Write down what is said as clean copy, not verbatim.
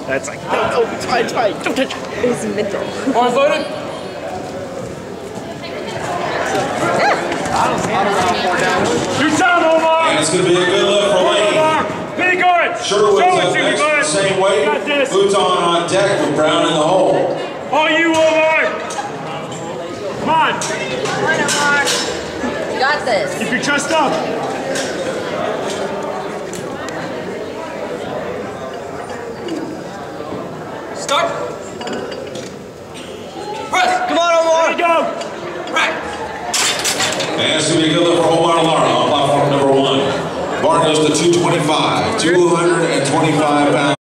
That's like, no, it's fine, don't touch it. It's mental. On voted? Your time, Omar! And it's going to be a good look for Lane. Be good! Sherwood's Show it up to me, next, bud. same way. Got this. Bhutan on deck with Brown in the hole. All you, Omar! Come on! Come on, Omar. You got this. Keep your chest up. Start. Press. Come on, Omar. There you go. Right. And it's going to be a good look for Omar Lara on platform number 1. Bar goes to 225, 225 pounds.